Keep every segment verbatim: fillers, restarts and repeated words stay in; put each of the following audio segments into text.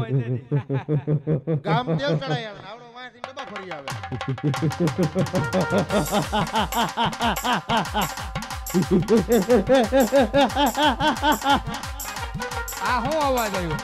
હોય છે ગામ તેલ ચડાય આવે આવડો વાંસી ડબ્બા ફરી આવે આ શું અવાજ આવ્યો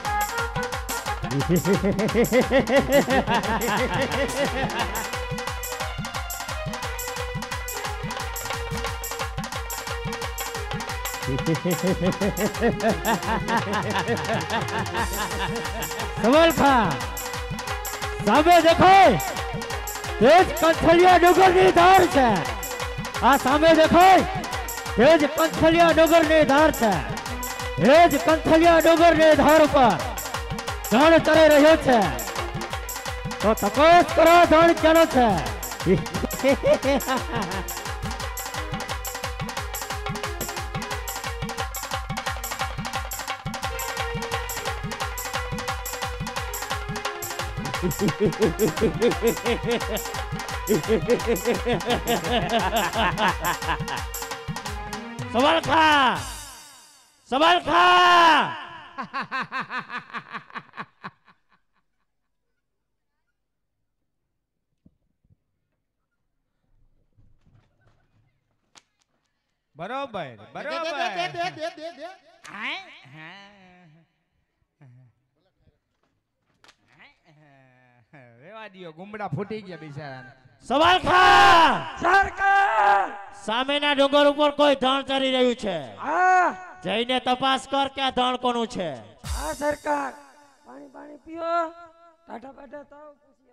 सवाल खा सामे देखो तेज कंथलिया डगर ની ધાર છે આ સામે દેખો તેજ કંથલિયા ડગર ની ધાર છે તેજ કંથલિયા ડગર ની ધાર પર ધણ ચડી રહ્યો છે તો તપાસ કરો ધણ ચાલો છે सवाल खा सवाल खा બરોબર બરોબર દે દે દે દે દે રેવા દિયો ગુમડા ફૂટી ગયા બિચારાને સવાલ ખા સરકાર સામેના ડુંગર ઉપર કોઈ ધણ ચડી રહ્યું છે હા જઈને તપાસ કર કે આ ધણ કોનું છે હા સરકાર પાણી પાણી પીઓ ટાટા પાટા તાવ પૂછી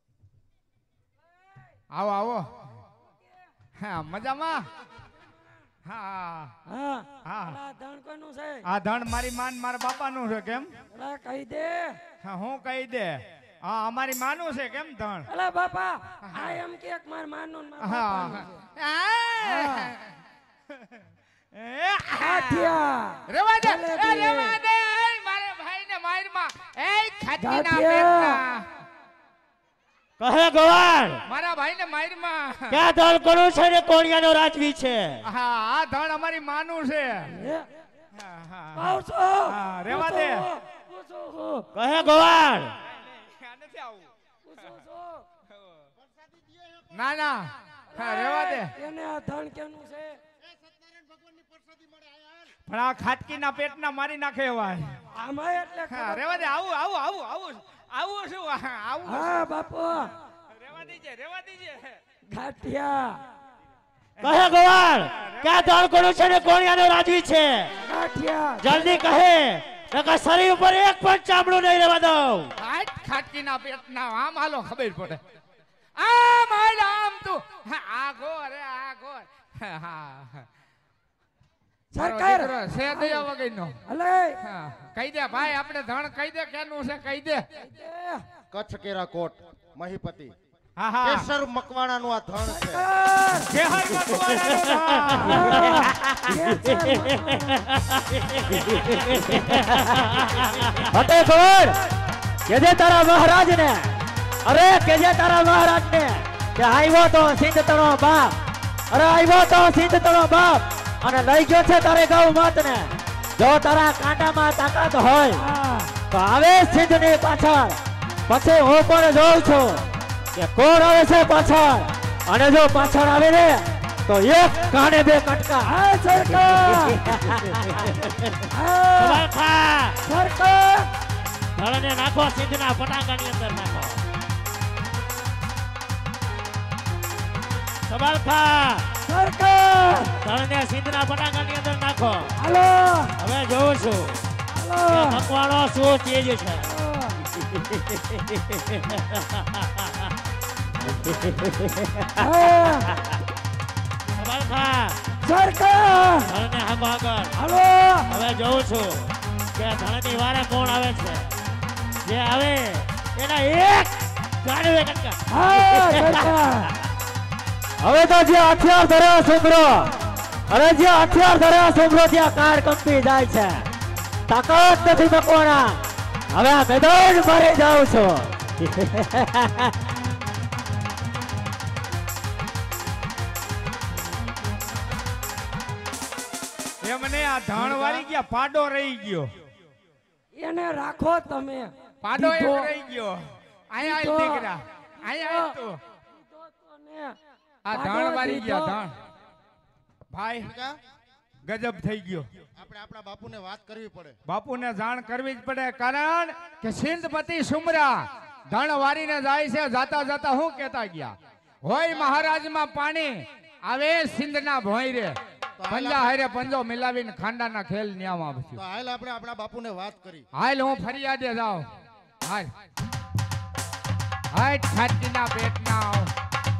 આવો આવો હા મજામાં હા હા હા આ ધણ કોનું છે આ ધણ મારી માન મારા બાપાનું છે કેમ અલા કહી દે હા હું કહી દે હા અમારી માનું છે કેમ ધણ અલા બાપા આ એમ કે એક માર માનું ને માર હા બાપાનું એ છે ગાંઠિયા રેવા દે ભલે એ દે. રેવા દે એ મારે ભાઈને મારમાં એ ખાટીના ગાંઠિયા. પેટના કહે ગવાણ મારા ભાઈને મારમાં કે આ ધણ કોનું છે ને કોણિયાનો રાજવી છે હા આ ધણ અમારી માનું છે એ હા હા પાવસો હા, રેવા દે. પૂછો કહે ગવાણ નથી આવું પૂછો ના ના હા રેવા દે એને આ ધણ કેનું છે પણ આ ખાટકીના પેટના મારી નાખે એવા આમાં એટલે હા ખબર- રેવા દે આવું આવું આવું આવું આવું શું આ, આવું હા બાપુ રેવા દીજે રેવા દીજે ગાંઠિયા કહે ગવાણ કે આ ધણ કોનું છે ને કોણિયાનો રાજવી છે ગાંઠિયા જલ્દી કહે નકર શરીર ઉપર એક પણ ચામડું નહીં રહેવા દઉં ખાટ ખાટકીના પેટના આમ હાલો ખબર પડે આમ હાલ આમ તું હા, આ ગોર એ આ ગોર હા હા સરકાર છે દયા વગરનો અલે હા કહી દે ભાઈ આપણે ધણ કહી દે કેનું છે કહી દે કચ્છ કેરા કોટ મહીપતિ હા હા કેસર મકવાણા નું આ ધણ છે કેહર મકવાણાનું હટે ગોળ કેજે તારા મહારાજ ને અરે કેજે તારા મહારાજ ને કે આવ્યો તો સિંધ તણો બાપ અરે આવ્યો તો સિંધ તણો બાપ અને લઈ ગયો છે તારે ગૌ માત ને જો તારા કાંટામાં તાકાત હોય તો આવે સિંધ ની પાછળ પછી હું પણ જોઉં છું કે કોણ આવે છે પાછળ અને જો પાછળ આવે ને તો એક કાને બે કટકા હા સરકાર સવાલ ખા સરકાર ધણને નાખો સિંધના પટાંગાની અંદર નાખો સવાલ ખા સરકાર ધણને સિંધના પટાંગાની અંદર નાખો હાલો હવે જોઉં છું હાલો મકવાણો શું ચીજ છે સવાલ ખા સરકાર ધણને હાંગો આગળ હાલો હવે જોઉં છું કે ધણની વારે કોણ આવે છે જે આવે એના એક ગાડવે કટકા હવે તો જે હથિયાર ધર્યા સુમરો હવે જે હથિયાર ધર્યા સુમરો ત્યાં કાર કંપી જાય છે તાકાત નથી મકવાણા હવે આ મેદાન મારી જાઉં છું એ મને આ ધણ વાળી ગયા પાડો રહી ગયો એને રાખો તમે પાડો એક દીધો. રહી ગયો આયા આય દીધો. દીકરા આયા આય તું દીધો તો ને. આ પાડો ધણ વારી ગયા દીધો. ધણ ભાઈ કાકા, ગજબ થઈ ગયો આપણે આપણા બાપુને વાત કરવી પડે. બાપુને જાણ કરવી જ પડે કારણ કે સિંધપતિ સુમરા ધણ વારીને જાય છે જાતા જાતા હું કહેતા ગયા હોય મહારાજમાં પાણી આવે સિંધના ભોંય રે પંજા હારે પંજો મિલાવીને ખાંડાના ખેલ ન્યામાં તો બચ્યું હાલ આપણે આપણા બાપુને વાત કરી. હાલ હું ફરિયાદે જાઉં હાલ હાલ છાતીના પેટના આવ.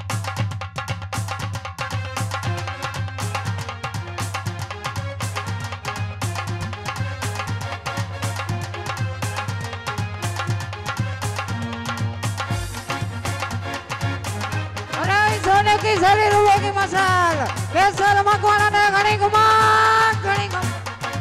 अरे सोने की सरी रुपए की मसाल केसर मकवाना ने घनी गुमान घनी गुमान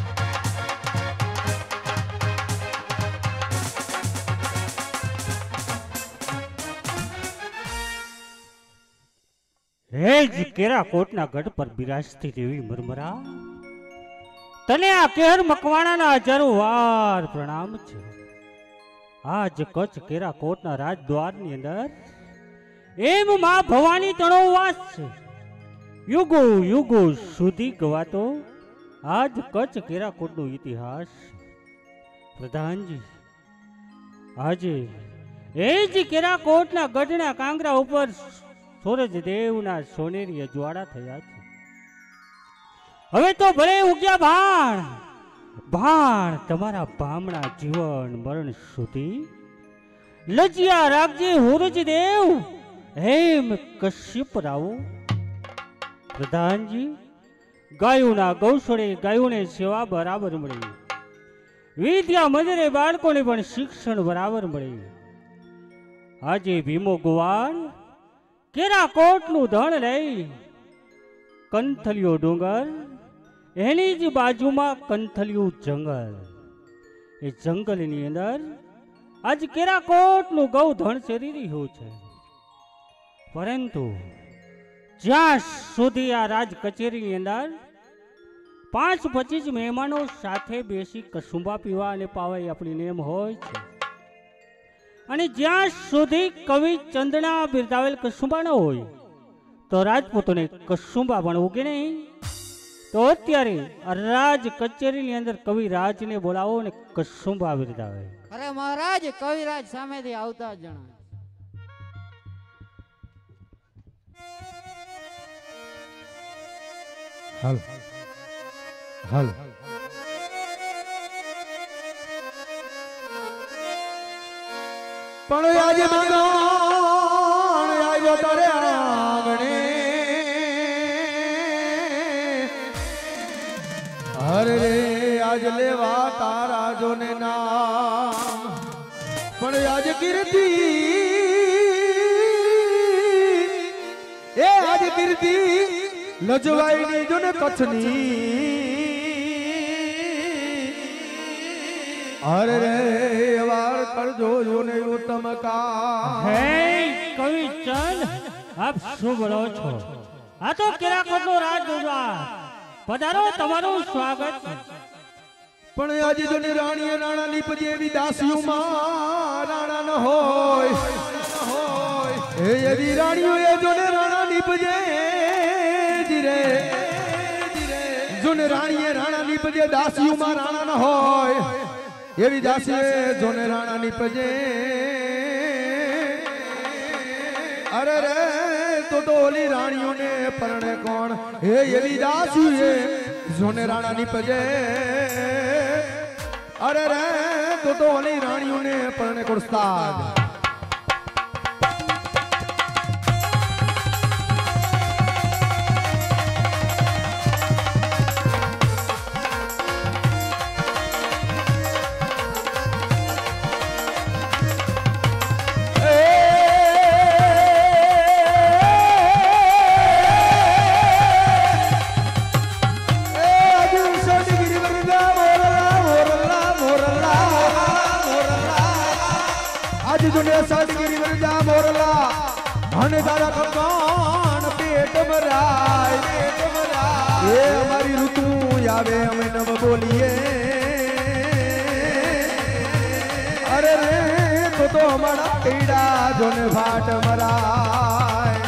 હે જ કેરા કોટના ગઢ પર બિરાજતી દેવી મરમરા તને આ કેહર મકવાણાના હજારો વાર પ્રણામ છે. આજ કચ્છ કેરા કોટના રાજદ્વારની અંદર એમ માં ભવાની તણો વાસ છે. યુગો યુગો સુધી ગવાતો આજ કચ્છ કેરા કોટનો ઇતિહાસ છે. પ્રધાનજી આજે એ જ કેરા કોટના ગઢના કાંગરા ઉપર સૂરજ દેવના સોનેરી અજવાળા થયા છે. હવે તો ભલે ઉગ્યા ભાણ ભાણ તમારા ભામણા જીવન મરણ સુધી લજ્યા રાખજે સૂરજ દેવ હેમ કશ્યપ રાવો. પ્રધાનજી ગાયોના ગૌશળે ગાયોને સેવા બરાબર મળી, વિદ્યા મંદિરે બાળકોને પણ શિક્ષણ બરાબર મળી. આજે ભીમો ગુવાણ કેરા કોટનું ધણ લઈ કંથલિયો ડુંગર એની જ બાજુમાં કંથલિયું જંગલ, એ જંગલની અંદર આજ કેરા કોટનું ગૌ ધણ ચરી રહ્યું છે. પરંતુ જ્યાં સુધી આ રાજ કચેરીની અંદર પાંચ પચીસ મહેમાનો સાથે બેસી કસુંબા પીવા અને પાવાય આપણી નેમ હોય છે, અને જ્યાં સુધી કવિ ચંદના બિરદાવેલ કસુંબા ન હોય તો રાજપૂતોને કસુંબા પણ ઉગે નહીં. તો અત્યારે આ રાજ કચેરીની અંદર કવિ રાજને બોલાવો અને કસુંબા બિરદાવે. અરે મહારાજ કવિરાજ સામેથી આવતા જણા. હાલ હાલ પણ આજે મંગણ આવ્યો તારે આંગણે, હરે રે આજ લેવા તારા જોને નામ, પણ આજ કીર્તિ એ આજ કીર્તિ લજવાઈની જોને કચ્છની, હરે રે વાર કરજો જોને ઉત્તમ કા. હે કવિ ચંદ આપ શું બોલો છો? આ તો કેરાકોટનો રાજદ્વાર, પધારો, તમારું સ્વાગત છે. પણ આજે જોને રાણીએ રાણા નીપજે એવી દાસીઓમાં રાણા ન હોય, એ એવી રાણીઓ એ જોને રાણા નીપજે ધીરે જોને રાણીએ રાણા નીપજે દાસીઓમાં રાણા ન હોય, એવી દાસીએ જોને રાણા નીપજે. અરે રે તો તો ઓલી રાણીઓને પરણે કોણ, હે એવી દાસીએ જોને રાણા નીપજે. અરે રે તો તો ઓલી રાણીઓને પરણે કોણ. સાદગીરી વરજા મોરલા અને તારા કપાણ પેટ ભરાય, પેટ ભરાય. એ અમારી ઋતુ આવે અમે નવ બોલીએ. અરે રે તો મારા કીડા જોને ફાટ મરાય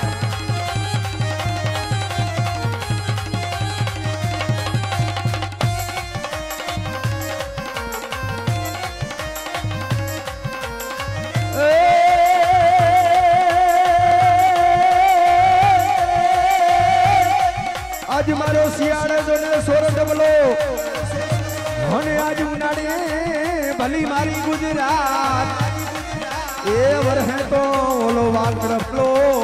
आज मारो सियाड़े जोने सोर डबलो होने आज उनाड़े भली मारी गुजरात ए वरहे तो ओलो वाकड़पलो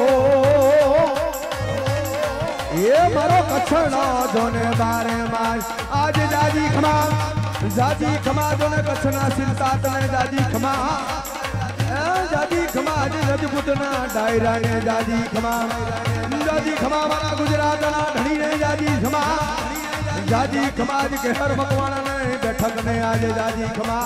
ये मारो कछड़ो जोने बारे मार आज दादी खमा दादी खमा जोने कछना सिलतात ने दादी खमा दादी खमा आज रजपुतना डायरा ने दादी खमा दादी खमा वाला गुजरात ना धनी ने दादी खमा दादी खमा जी के हर मकवाना ने बैठक ने आज दादी खमा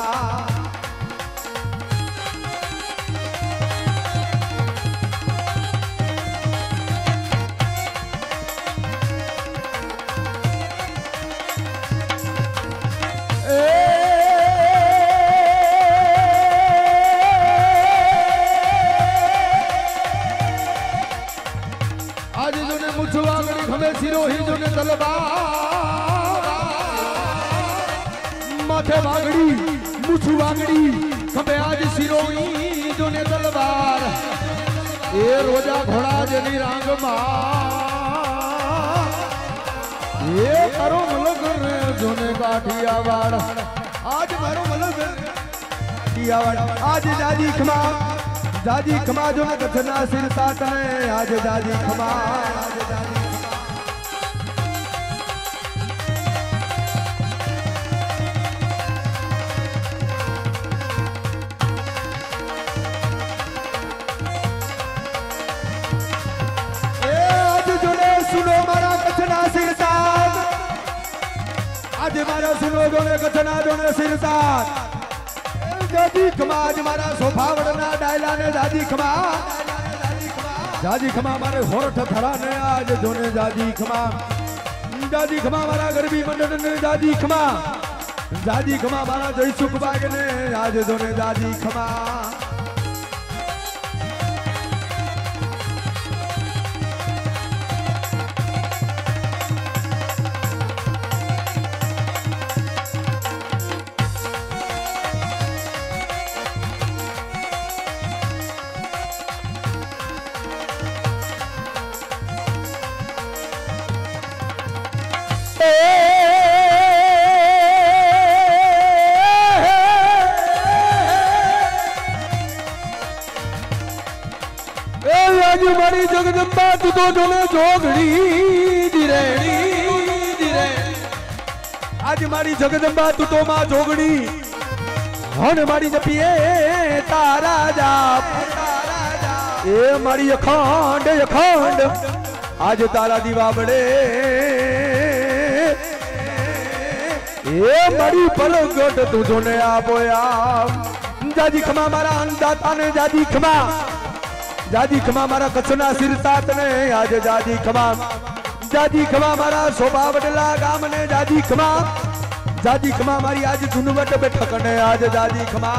माथे वागड़ी मुछू वागड़ी खबे आज सिरोई जोने तलवार ए रोजा घोड़ा जनी रांग मा ये करो मलग रे जोने काठियावाड़ आज मारो मलग काठियावाड़ आज दादी खमा दादी खमा जोने कथना सिर साथ है आज दादी खमा आज दादी आज मारा सुनो जोने कथना जोने सिर साथ दादी खमा आज मारा सोफावड़ना डायला ने दादी खमा दादी खमा मारे होरठ थरा ने आज जोने दादी खमा दादी खमा मारा गरबी मंडल ने दादी खमा दादी खमा मारा जय सुख बाग ने आज जोने दादी खमा मारी जगदम्बा तू तो जोने जोगड़ी दिरेणी दिरेणी आज मारी जगदम्बा तू तो मां जोगड़ी होने मारी जपिए तारा जाप ए मारी अखंड अखंड आज तारा दीवाबड़े ए मारी पलगट तू जोने आपोया जाजी खमा मारा अंदाता ने जाजी खमा जादी खमा मारा कचना सिर साथ ने आज जादी खमा जादी खमा मारा शोभा बडला गाम ने जादी खमा जादी खमा मारी आज धुनवट बैठक ने आज जादी खमा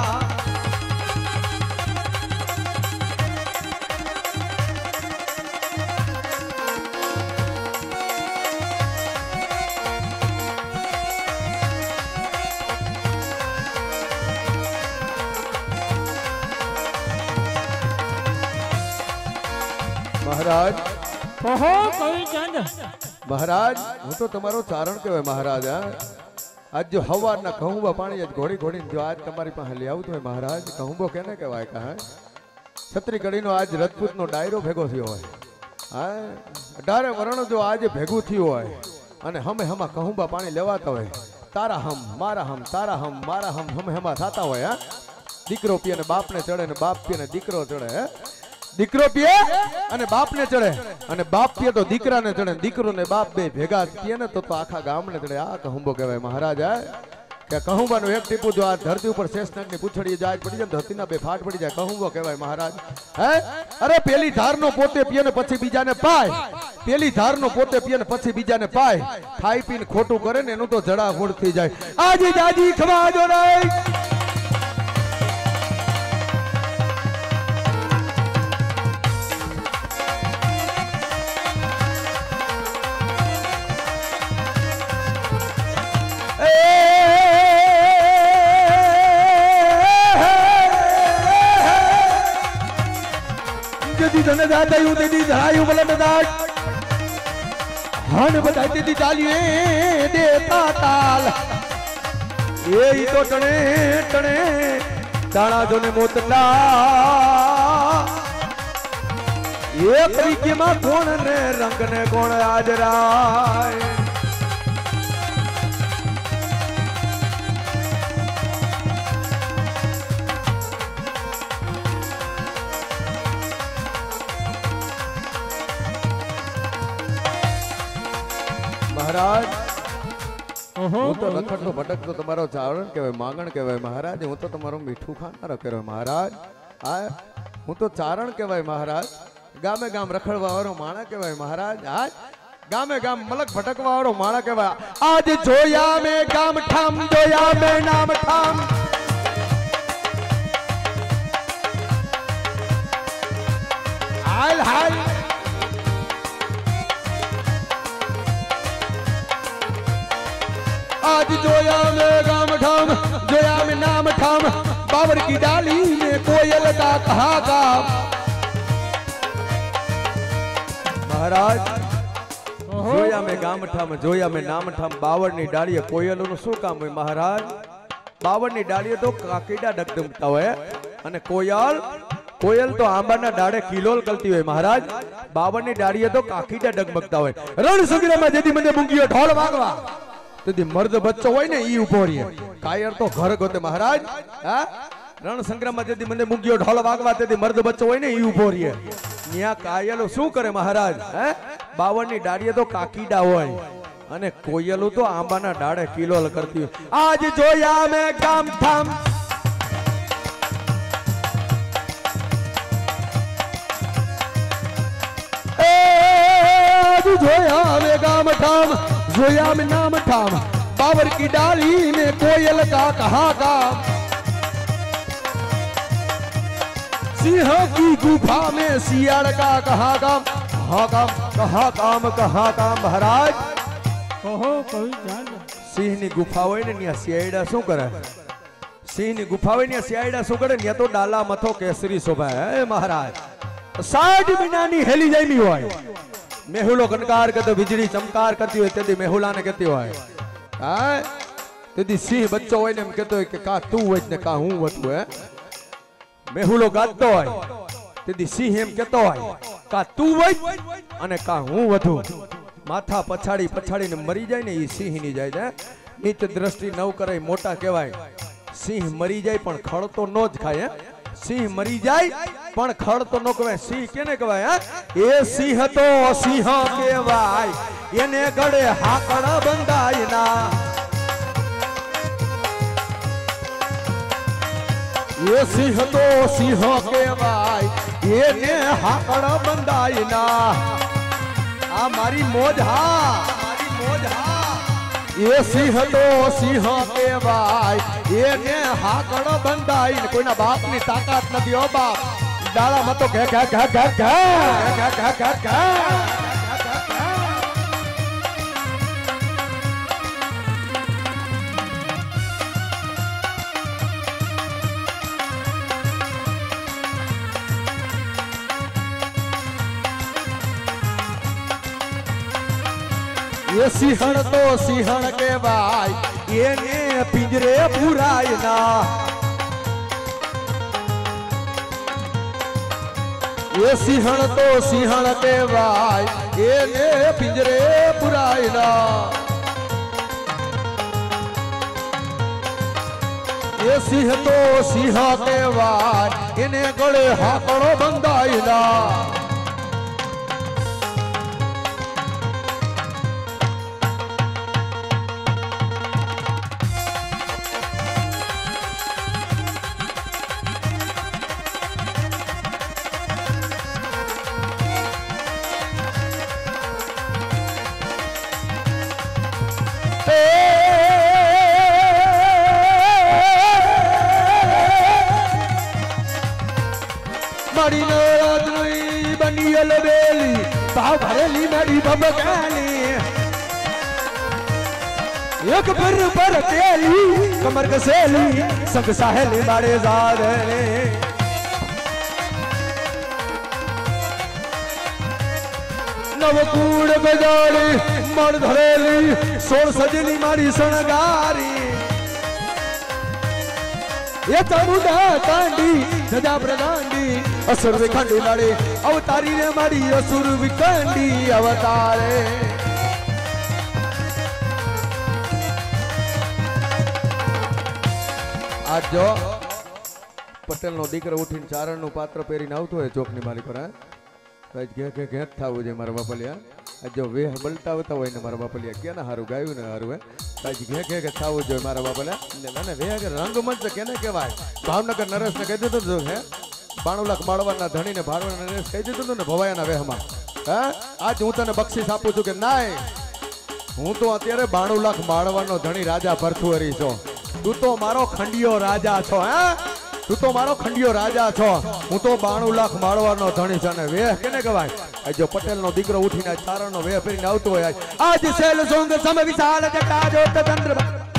महाराज ओहो कवि चंद महाराज हूँ तो तमारो चारण कहवाय महाराज आज जो हवा ना कहूँबा पानी आज घोड़ी घोड़ी जो आज तमारी पासे ले आऊं तो महाराज कहूँबो केने कहवाय कहा छत्री कड़ी नो आज रजपूत नो डायरो भेगो थयो होय हाय अठारे वरण जो आज भेगू थयो होय अने हमे हमा कहूँबा पानी लेवाता होय तारा हम मारा हम तारा हम मारा हम हमे हमा थाता होय हा दीकरो पिए ने बाप ने चढ़े ने बाप पिए ने दीकरो चढ़े दीकरो पिए अने बाप ने चढ़े अने बाप पिए तो दीकरा ने चढ़े दीकरो ने बाप बे भेगा पिए ने तो तो आखा गाम ने चढ़े आ कहूँबो कहवाय महाराज है क्या कहूँबा नो एक टीपू जो आज धरती ऊपर शेषनाग ने पूछड़ी जाए पड़ी जाए धरती ना बे फाट पड़ी जाए कहूँबो कहवाय महाराज है अरे पेली धार नो पोते पिए ने पछी बीजा ने पाय पेली धार नो पोते पिए ने पछी बीजा ने पाय खाई पीने खोटू करे ने एनु तो जड़ा हुड़ थी जाए आज जाजी खमा जो रे दी धन दाता यूं दे दी धरायू बलट दाट हन बताई दी तालिए देता ताल ये ही तो टणे टणे ताना जो ने मोतला ये तरीके में कौन ने रंग ने कौन आजराय महाराज હું તો રખડતો ભટકતો તમારો ચારણ કહેવાય માંગણ કહેવાય મહારાજ હું તો તમારો મીઠું ખાનારો કહેવાય મહારાજ આ હું તો ચારણ કહેવાય મહારાજ ગામે ગામ રખડવા વાળો માણા કહેવાય મહારાજ આજ ગામે ગામ મલક ભટકવા વાળો માણા કહેવાય આજ જોયા મે ગામ ઠામ જોયા મે નામ ઠામ હાલ હાલ आज जोया में गाम ठाम जोया में नाम ठाम बाबर की डाली में कोयल का कहा काम महाराज जोया में गाम ठाम जोया में नाम ठाम बावर नी डाली कोयल नु शू काम है महाराज बावर नी डाली तो काकीडा डगडगता होय अने कोयल कोयल तो आंबाना डाड़े किलोल करती हुई महाराज बावर नी डाली तो काकीडा डगमगता होय रण संग्राम में जेदी मने मुंगियो ढोल वागवा तो मर्द बच्चो होय ने ई उभो रहे कायर तो घर गोते महाराज हां रण संग्राम में जदी मने मुंगियो ढोल वागवा तेदी मर्द बच्चो होय ने ई उभो रहे न्या कायलो शू करे महाराज हैं बावरनी डाड़िए तो काकीडा होय अने कोयलो तो आंबाना डाड़े किलोल करती आज जोया में गाम ठाम ए आज जोया में गाम ठाम जोया में नाम ठाम बाबर की डाली में कोयल का कहा काम सिंह की गुफा में सियाड़ का कहा काम कहा काम कहा काम कहा काम महाराज ओहो कवि जान सिंह ની ગુફા હોય ને ત્યાં સિયાડા શું કરે સિંહ ની ગુફા હોય ને સિયાડા શું કરે ને તો ડાલા મથો કેસરી શોભાય હે મહારાજ સાઠ મહિનાની હેલી જાયમી હોય મેહુલો કનકાર કે તો વીજળી ચમકાર કરતી હોય તેથી મેહુલા ને કહેતી હોય હા તેથી સિંહ બચ્ચો હોય ને એમ કહેતો હોય કે કા તું હોય ને કા હું હતું હે મેહુલો ગાતો હોય તેથી સિંહ એમ કહેતો હોય કા તું હોય અને કા હું વધુ માથા પછાડી પછાડીને મરી જાય ને એ સિંહ ની જાય છે નીચ દ્રષ્ટિ નવ કરે મોટા કહેવાય સિંહ મરી જાય પણ ખળ તો નો જ ખાય સિંહ મરી જાય પણ ખળ તો નો કહેવાય સિંહ કેને કહેવાય એ સિંહ તો સિંહ કહેવાય એને ગળે હાકડ બંધાય ના એ સિંહ તો સિંહ કહેવાય એને હાકડ બંધાય ના आ मारी मोज हा मारी मोज हा ये सिंह तो सिंह कहेवाय एने हाकड़ बंधाई कोईना बाप नी ताकात नथी हो बाप डाला मतो घे घे घे घे घे घे घे घे घे ये सिंहण तो सिंहण कहेवाय एने पिंजरे पुराय ना ये सिंहण तो सिंहण कहेवाय एने पिंजरे पुराय ना ये सिंह तो सिंह कहेवाय एने गळे हाकड़ो बंधाय ना मारी नाराज नहीं बनी अलबेली पाव भरेली मेरी बबकाली एक पर पर तेली कमर कसेली संग साहेली मारे जारे નવકુળ ગજાડી મણ ધરેલી સોળ સજેલી મારી શણગારી એ ચામુંડા તાંડી ધજા પ્રદાંડી અસુર વિખંડી લાડી અવતારી રે મારી અસુર વિખંડી અવતારે આજ જો પટેલ નો દીકરો ઉઠીને ચારણ નું પાત્ર પહેરીને આવતો હોય ચોક ની માલિકો હે ઘે ઘે ઘે થવું છે મારા બાપલિયા આજ જો વેહ બલટાવતા હોય ને મારા બાપલિયા કે ને હારું ગાયું ને હારું હે આજ ઘે ઘે ઘે થવું જોઈએ મારા બાપલિયા મને વેહ કે રંગમંચ કેને કહેવાય ભાવનગર નરેશ ને કહી દીધું હતું હે બાણું લાખ માળવાના ધણી ને ભારવાના નરેશ કહી દીધું હતું ને ભવાયાના વેહમાં હે આજ હું તને બક્ષીસ આપું છું કે નાય હું તો અત્યારે બાણું લાખ માળવાનો ધણી રાજા ભરથુહરી છો તું તો મારો ખંડિયો રાજા છો હે તું તો મારો ખંડિયો રાજા છો હું તો બાણું લાખ માળવાનો ધણી છે ને વેહ કેને કહેવાય આજ જો પટેલ નો દીકરો ઉઠીને ચારણ નો વેહ ફેરીને આવતો હોય આજ સેલ સોંગ સમ વિશાળ જટા જોત ચંદ્ર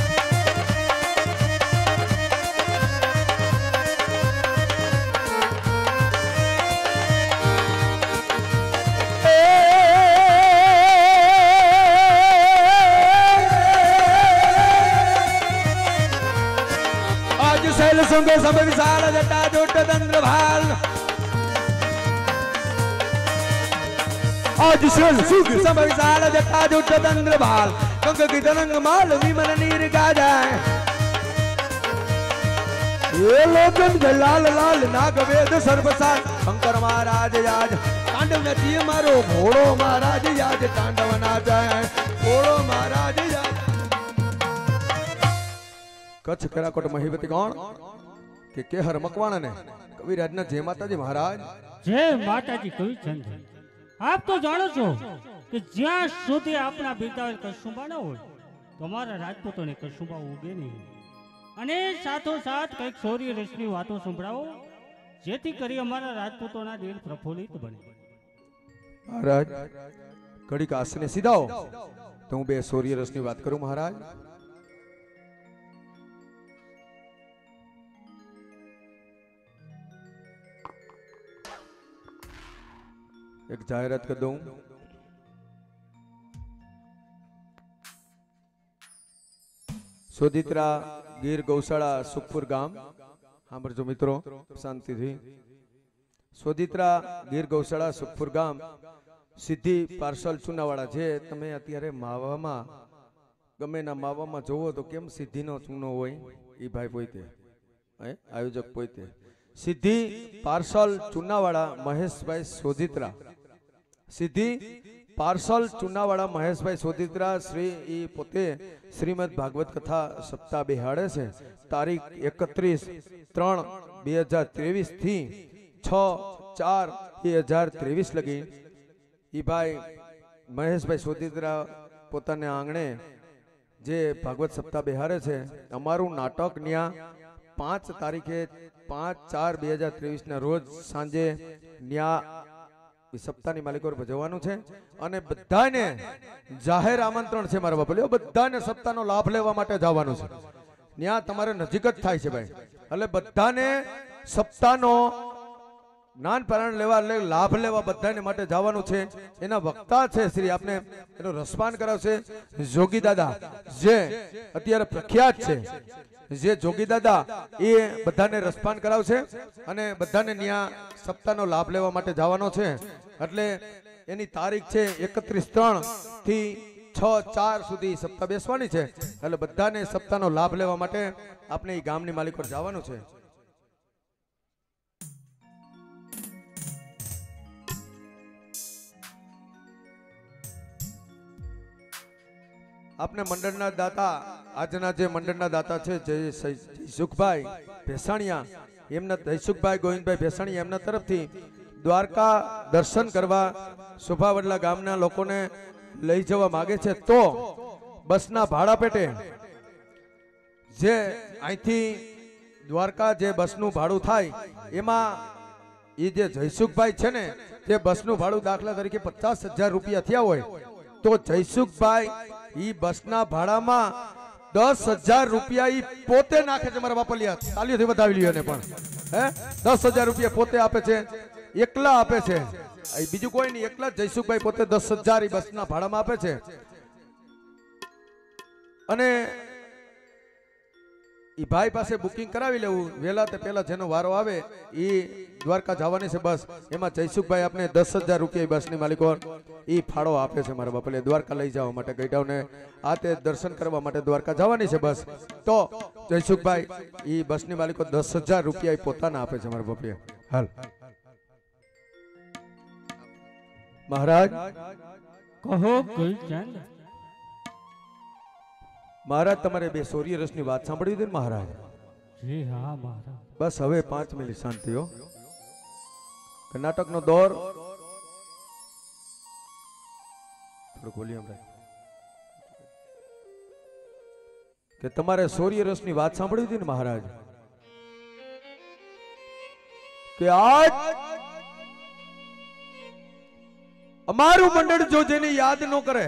સંગે સમ વિશાળ જટા જોટ ચંદ્ર ભાલ આજ સેલ સુગ સમ વિશાળ જટા જોટ ચંદ્ર ભાલ કંક કી તરંગ માલ વિમલ નીર ગાજાય એ લોગન કે લાલ લાલ નાગ વેદ સર્વસાર શંકર મહારાજ યાદ તાંડવ નથી મારો ઘોડો મહારાજ યાદ તાંડવ ના જાય ઘોડો મહારાજ યાદ કચ્છ કેરાકોટ મહીવતી કોણ કે કેહર મકવાણા ને કવિરાજના જય માતાજી મહારાજ જય માતાજી કવિચંદ આપ તો જાણો છો કે જ્યાં સુધી આપણા બિરદાવેલ કશુંબા ન હોય તો અમારા રાજપૂતોને કશુંબા ઉગે નહીં અને સાથોસાથ કંઈક શૌર્ય રસની વાતો સંભળાવો જેથી કરી અમારા રાજપૂતોના દિલ પ્રફુલ્લિત બને મહારાજ ઘડીક આસને સીધાઓ તો હું બે શૌર્ય રસની વાત કરું મહારાજ एक जाहिरात कर दूं सोदित्रा गीर गौशाला सुखपुर गाम हाँ जो मित्रों शांति थी सोदित्रा गीर गौशाला सुखपुर गाम सिद्धि पार्सल चूनावाड़ा जे तमे अत्यारे मावामा गमे ना मावामा जोवो तो केम सिद्धिनो चूनो होय ई भाई पोते ए आयोजक पोते सिद्धि पार्सल चूनावाड़ा महेश भाई सोदित्रा सिद्धि पार्सल चूनावाड़ा महेश भाई सोदित्रा श्री ई पोते श्रीमद भागवत कथा सप्ताह बेहाड़े से तारीख एकत्रीस त्रण बे हजार तेवीस थी छ चार बे हजार तेवीस लगी ई भाई महेश भाई सोदित्रा पोताने आंगणे जे भागवत सप्ताह बेहारे छे अमारू नाटक न्या पांच तारीखे पांच चार बे हजार तेवीस ना रोज सांजे न्या सप्ताह मालिको भजवानुं छे अने बधाने जाहेर आमंत्रण छे मारा बापा बधाने सप्ताहनो लाभ लेवा माटे जवानुं छे न्या तमारे नजीक ज थाय छे भाई એટલે બધાને સપ્તાહનો જ્ઞાન પારણ લેવા એટલે લાભ લેવા બધાને માટે જવાનું છે એના વક્તા છે શ્રી આપને એનો રસપાન કરાવશે જોગી દાદા જે અત્યારે પ્રખ્યાત છે જે જોગી દાદા એ બધાને રસપાન કરાવશે અને બધાને ન્યા સપ્તાહનો લાભ લેવા માટે જવાનો છે એટલે એની તારીખ છે એકત્રીસ ત્રણ થી છ ચાર સુધી સપ્તાહ બેસવાની છે એટલે બધાને સપ્તાહનો લાભ લેવા માટે આપણે એ ગામની માલિકો જવાનું છે आपने मंडळना दाता आजना जे मंडळना दाता छे जय जयसुखभाई भेसाणिया एमना जयसुखभाई गोविंदभाई भेसाणिया एमना तरफथी द्वारका दर्शन करवा सुभावडला गामना लोकोने लई जवा मागे छे तो बसना भाड़ा पेटे जे અહીંથી દ્વારકા જે બસનું ભાડું થાય એમાં એ જે જયસુખભાઈ છે ને તે બસનું ભાડું દાખલા તરીકે પચાસ હજાર રૂપિયા થયા હોય તો જયસુખભાઈ ई बसना भाड़ा में दस हजार रुपया पोते नाखे छे मारा बापलिया तालीओथी बतावी ल्यो ने पण हे दस हजार रुपया पोते आपे छे એકલા આપે છે, અહીં બીજું કોઈ નહીં, એકલા જ જયસુખભાઈ પોતે દસ હજાર બસના ભાડામાં આપે છે. અને ઈ ભાઈ પાસે બુકિંગ કરાવી લેવું વેલા તે પહેલા, જેનો વારો આવે એ દ્વારકા જવાની છે બસ, એમાં જયસુખભાઈ આપણે દસ હજાર રૂપિયા બસની માલિકો એ ફાળો આપે છે મારા બાપા. દ્વારકા લઈ જવા માટે ગઈઢાઓને આ તે દર્શન કરવા માટે દ્વારકા જવાની છે બસ, તો જયસુખભાઈ એ બસની માલિકો દસ હજાર રૂપિયા પોતાના આપે છે મારા બાપા. હાલ મહારાજ કહો ગુલચંદ. મહારાજ તમારે બે સૂર્ય રસની વાત સાંભળી હતી ને મહારાજ? જી હા મહારાજ. બસ હવે પાંચ મિનિટ શાંતિ હો. નાટકનો દોર થોડુંક વોલ્યુમ રાખ. કે તમારે સૂર્ય રસની વાત સાંભળી હતી ને મહારાજ? કે આજ અમારું મંડળ જો જેને યાદ ન કરે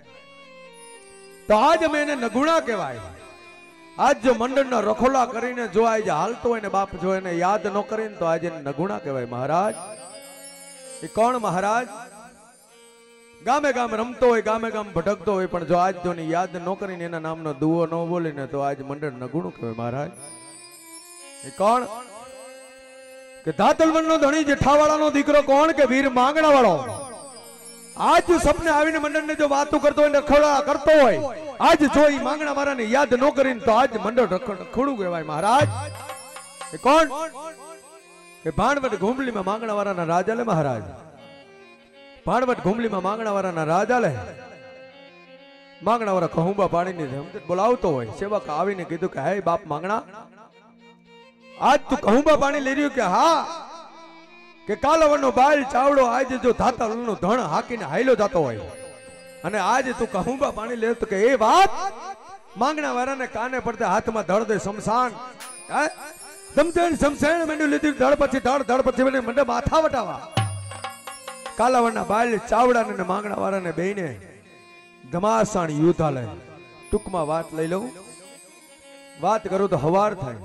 તો આજ અમે એને નગુણા કહેવાય. આજ જો મંડળના રખોલા કરીને જો આજ હાલતો હોય ને બાપ જો એને યાદ ન કરીને તો આજે નગુણા કહેવાય મહારાજ. એ કોણ મહારાજ? ગામે ગામ રમતો હોય, ગામે ગામ ભટકતો હોય, પણ જો આજ જો યાદ ન કરીને એના નામનો દુઓ ન બોલીને તો આજ મંડળ નગુણું કહેવાય મહારાજ. એ કોણ? કે ધાતલવનનો ધણી જેઠાવાળાનો દીકરો કોણ? કે વીર માંગણા વાળો. આજ સપને આવીને મંડળને જો વાતો કરતો હોય ને રખોડા કરતો હોય, આજ જો ઈ માંગણા વાળાને યાદ ન કરીને તો આજ મંડળ રખોડું કહેવાય મહારાજ. એ કોણ? કે ભાણવટ ઘુમલીમાં માંગણા વાળાના રાજા લે મહારાજ. ભાણવટ ઘુમલીમાં માંગણા વાળાના રાજા લે. માંગણા વાળા કહુંબા પાણીની રમત બોલાવતો હોય, સેવક આવીને કીધું કે હે બાપ માંગણા, આજ તું કહુંબા પાણી લઈ રહ્યો? કે હા. કે કાલાવડનો બાલ ચાવડો આજે જો ધાતાલનું ધણ હાકીને હાઈલો જતો હોય અને આજે તું કહુંબા પાણી લે તો કે એ વાત માંગણા વાળાને કાને પડતે હાથમાં ધડ દે શમશાન. હે સમજણ શમશાન મંડ્યું લીધું, ધડ પછી ધડ ધડ પછી મંડે માથા વટાવા. કાલાવડના બાલ ચાવડાને ને માંગણા વાળાને બેઈને ધમાસાણ યુદ્ધ હાલે. ટૂંકમાં વાત લઈ લઉં, વાત કરું તો હવાર થાય.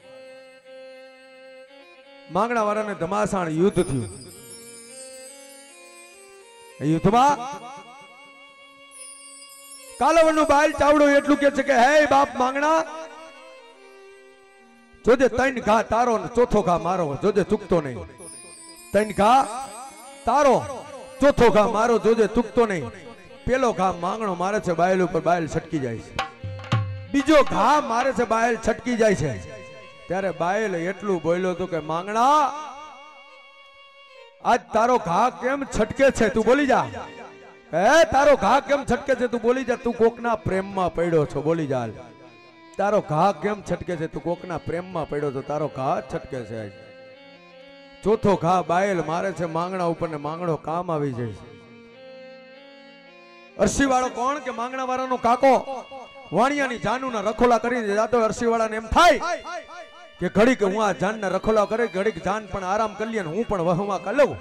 માંગણા વાળાને ધમાસાણ યુદ્ધ થયું. યુદ્ધમાં કાલાવડનો બાલ ચાવડો એટલું કે છે કે હે બાપ માંગણા, જોજે ત્રણ ઘા તારો ને ચોથો ઘા મારો, જોજે ચૂકતો નહીં. ત્રણ ઘા તારો, ચોથો ઘા મારો, જોજે ચૂકતો નહીં. પેલો ઘા માંગણો મારે છે બાયલ ઉપર, બાયલ છટકી જાય છે. બીજો ઘા મારે છે, બાયલ છટકી જાય છે. ત્યારે બાયલ એટલું બોલ્યો હતો કે માંગણા, આજ તારો ઘા કેમ છટકે છે? તું બોલી જા. હે તારો ઘા કેમ છટકે છે? તું બોલી જા. તું કોકના પ્રેમમાં પડ્યો છો, બોલી જા. તારો ઘા કેમ છટકે છે? તું કોકના પ્રેમમાં પડ્યો છો, તારો ઘા છટકે છે. ચોથો ઘા બાયલ મારે છે માંગણા ઉપર ને માંગણો કામ આવી જાય છે. અરસી વાળો કોણ? કે માંગણા વાળાનો કાકો વાણિયાની જાનુના રખોલા કરીને જાતો. અરસી વાળાને એમ થાય કે ઘડીક હું આ જાનના રખોલા કરે, ઘડીક જાન પણ આરામ કરી લે, હું પણ વહવા કરી લઉં.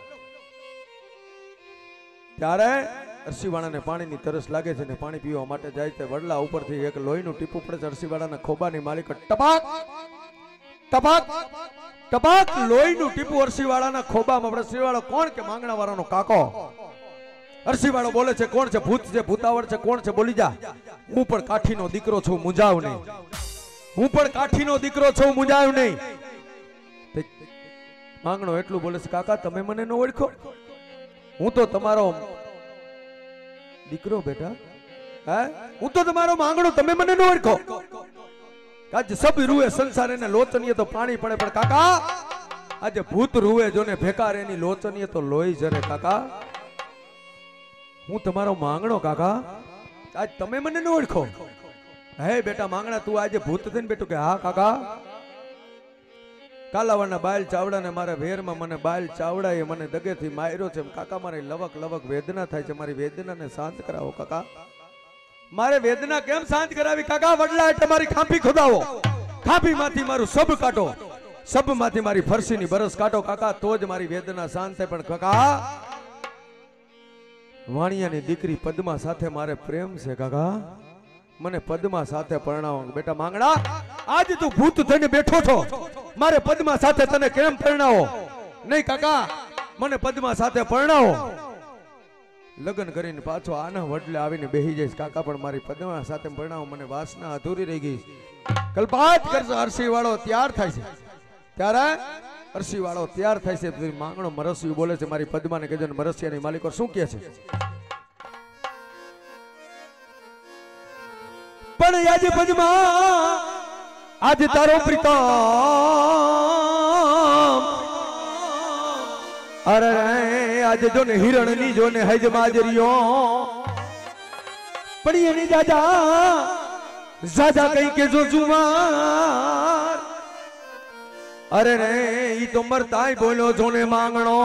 ત્યારે અરસીવાળાને પાણીની તરસ લાગે છે ને પાણી પીવા માટે જાય છે. વડલા ઉપરથી એક લોહીનું ટીપું પડે છે. અરસીવાળાના ખોબાની માલિક ટપાક ટપાક ટપાક લોહીનું ટીપું અરસીવાળાના ખોબામાં. અરસીવાળો કોણ? કે માંગણા વાળાનો કાકો. અરસીવાળો બોલે છે કોણ છે? ભૂત છે, ભૂતાવળ છે, કોણ છે? બોલી જા. હું પણ કાઠીનો દીકરો છું, મુંજાવ નહીં. હું પણ કાઠીનો દીકરો છું, મુંજાવ નહીં. માંગણો એટલું બોલે છે કાકા તમે મને ન ઓળખો? હું તો તમારો દીકરો બેટા. હે હું તો તમારો માંગણો, તમે મને ન ઓળખો? આજે સબ રૂએ સંસાર એને લોચનીએ તો પાણી પડે, પણ કાકા આજે ભૂત રૂએ જોને ભેકાર એની લોચનીએ તો લોહી જરે. કાકા હું તમારો માંગણો કાકા, આજ તમે મને ન ઓળખો? હે બેટા માંગણા તું આજે ભૂત થઈને બેઠું? કે હા કાકા. કાલાવાના બાયલ ચાવડાને મારા વેરમાં મને બાયલ ચાવડાએ મને દગેથી માર્યો છે. કાકા મારી લવક લવક વેદના થાય છે, મારી વેદનાને શાંત કરાવો કાકા. મારે વેદના કેમ શાંત કરાવી કાકા? વડલા એટલે મારી ખાંભી ખોદાવો, ખાંભીમાંથી મારું સબ કાઢો, સબમાંથી મારી ફરસીની બરસ કાઢો કાકા, તો જ મારી વેદના શાંત થાય. પણ કાકા વાણિયાની દીકરી પદ્મા સાથે મારે પ્રેમ છે કાકા, મને પદ્મા સાથે પરણાવો. બેટા માંગણા આજ તું ભૂત થઈને બેઠો છો, મારે પદ્મા સાથે તને કેમ પરણાવો? નહીં કાકા મને પદ્મા સાથે પરણાવો. લગ્ન કરીને પાછો આના વડલે આવીને બેહી જઈશ કાકા, પણ મારી પદ્મા સાથે પરણાવો, મને વાસના અધૂરી રહી ગઈ. કલ્પાત કરજો. અરસી વાળો તૈયાર થાય છે. ત્યારે અરસી વાળો તૈયાર થાય છે. પછી માંગણો મરસિયું બોલે છે, મારી પદ્માને કહેજો ને મરસિયાની માલિકો શું કહે છે. પણ આજે પદ્મા આજે તારો પ્રીતમ અરે આજે જો ને હિરણ ની જો ને હજ માજરીઓ પણ એની દાદા દાદા કઈ કે જો જુમાર અરે રે ઈ તો મરતાય બોલ્યો જો ને માંગણો.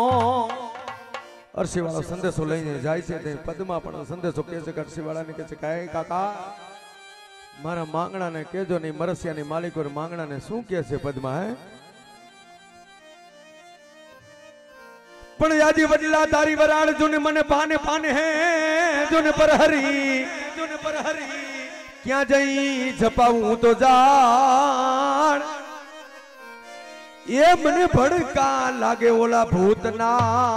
અરસી વાળો સંદેશો લઈને જાય છે. તે પદ્મા પણ સંદેશો કહે છે કે અરસી વાળાને કહે છે કે કાકા મારા માંગણાને કેજો નહીં મરસિયાની માલિકો માંગણાને શું કહે છે પદ્મા. હે પણ યાદી વડલા તારી વરાળ જોને મને પાને પાને હે જોને પર હરી જોને પર હરી ક્યાં જઈ છપાવું તો જાણ એ મને ભડકા લાગે ઓલા ભૂતના.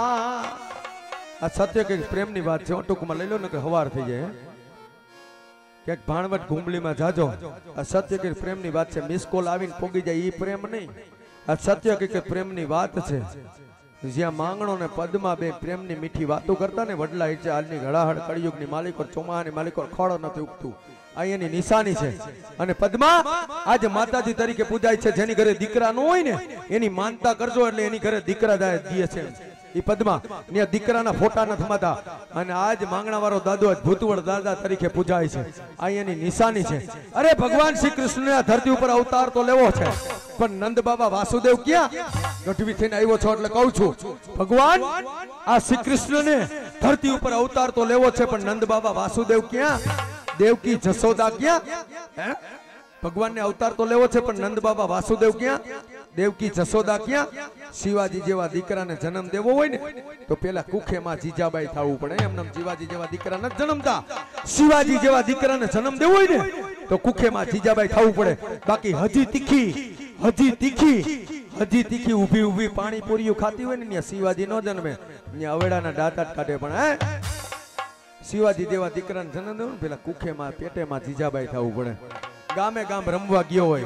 આ સત્ય કઈક પ્રેમની વાત છે. ટૂંકમાં લઈ લો ને કે હવાર થઈ જાય. ક્યાંક ભાણવટ ઘુંબલીમાં જાજો. આ સત્ય કઈક પ્રેમની વાત છે. મિસ કોલ આવીને પોગી જાય એ પ્રેમ નહીં. આ સત્ય કઈક પ્રેમની વાત છે. જ્યાં માંગણો ને પદ્મા બે પ્રેમની મીઠી વાતો કરતા ને વડલા ઈચ્છા હાલની ઘડાહડ કળિયુગની માલિકો ચોમાહાની માલિકો ખોડો નથી ઉગતું. આ એની નિશાની છે. અને પદ્મા આજે માતાજી તરીકે પૂજાય છે. જેની ઘરે દીકરા ન હોય ને એની માનતા કરજો એટલે એની ઘરે દીકરા દે છે. ઈ પદ્મા ને દીકરાના ફોટા નથી થમાતા. અને આજ માંગણા વાળો દાદો ભૂતવડ દાદા તરીકે પૂજાય છે. આ એની નિશાની છે. અરે ભગવાન શ્રી કૃષ્ણને ધરતી ઉપર અવતાર તો લેવો છે, પણ નંદ બાબા વાસુદેવ ક્યાં ગઢવી થઈને આવ્યો છો એટલે કહું છું ભગવાન આ શ્રી કૃષ્ણને ધરતી ઉપર અવતાર તો લેવો છે, પણ નંદ બાબા વાસુદેવ ક્યાં, દેવકી જશોદા ક્યાં. હે ભગવાનને અવતાર તો લેવો છે, પણ નંદ બાબા વાસુદેવ ક્યાં, દેવકી જશોદા ક્યાં. શિવાજી જેવા દીકરાને જન્મ દેવો હોય ને તો પેલા કુખેમાં જીજાબાઈ થવું પડે. એમને શિવાજી જેવા દીકરા નથી જન્મતા. શિવાજી જેવા દીકરાને જન્મ દેવો હોય ને તો કુખેમાં જીજાબાઈ થવું પડે. બાકી હજી તીખી હજી તીખી હજી તીખી ઊભી ઊભી પાણી પૂરીઓ ખાતી હોય ને ત્યાં શિવાજી નો જન્મે. ત્યાં અવેડાના દાંત કાઢે. પણ હે શિવાજી જેવા દીકરાને જન્મ દેવો ને પેલા કુખેમાં પેટેમાં જીજાબાઈ થવું પડે. ગામે ગામ રમવા ગયો હોય,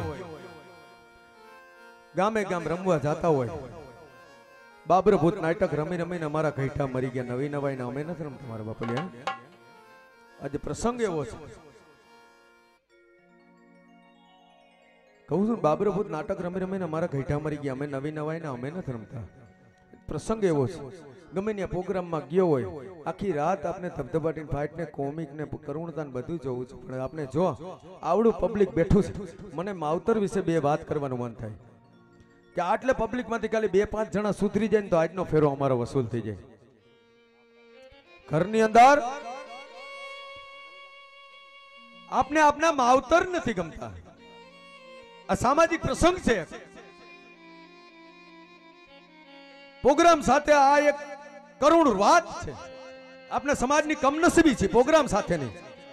ગામે ગામ રમવા જાતા હોય, બાબરભૂત નાટક રમી રમીને અમારા ઘઈઠા મરી ગયા. નવી નવાઈ ના અમે નથી રમતા મારા બાપલિયા. આજે પ્રસંગ એવો છે કહું છું, બાબરભૂત નાટક રમી રમીને અમારા ઘઈઠા મરી ગયા. અમે નવી નવાઈ ના અમે નથી રમતા. પ્રસંગ એવો છે. ગમે ત્યાં પ્રોગ્રામમાં ગયો હોય આખી રાત આપણે ધબધબાટીને ફાઇટ ને કોમિક ને કરુણતા ને બધું જોવું છે, પણ આપણે જો આવડું પબ્લિક બેઠું છે. મને માવતર વિશે બે વાત કરવાનું મન થાય કે આટલે પબ્લિક માંથી ખાલી બે પાંચ જણા સુધરી જાય ને તો આજનો ફેરો અમારો વસૂલ થઈ જાય. ઘરની અંદર આપને આપના માવતર નથી ગમતા. આ સામાજિક પ્રસંગ છે. પ્રોગ્રામ સાથે આ એક કરુણ વાત છે. આપણે સમાજની કમનસીબી છે પ્રોગ્રામ સાથેની.